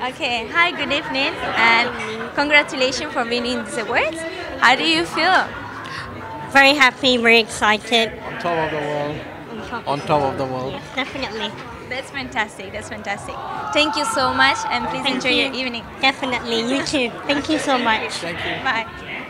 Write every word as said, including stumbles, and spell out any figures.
Okay, hi, good evening, and congratulations for winning these awards. How do you feel? Very happy, very excited. On top of the world. On top, On top of the world. Yes, definitely. That's fantastic, that's fantastic. Thank you so much, and please Thank enjoy you. your evening. Definitely, you too. Thank you so much. Thank you. Bye.